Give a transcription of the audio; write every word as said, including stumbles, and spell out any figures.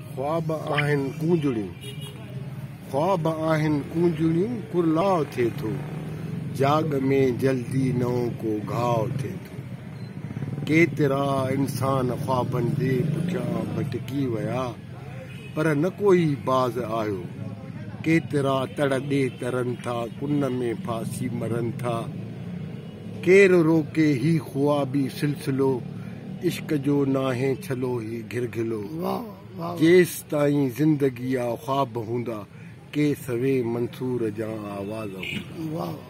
ख्वाब आहिनि कूंजड़ियूं ख्वाब आहिनि कूंजड़ियूं कुरलाव थिए थो जाग में जल्दी नओं को घाव थिए थो केतिरा इंसान ख्वाबनि जे पुठियां भटकी विया पर न कोई बाज़ आयो केतिरा तड़ ॾे तरनि था कुन में फासी मरनि था केरु रोके ही ख्वाबी सिलसिलो इश्क जो नाहे छलो ही घिरघिलो जेसि ताईं ज़िंदगी आ ख्वाब हूंदा के सवे मंसूर जा आवाज़ हूंदा।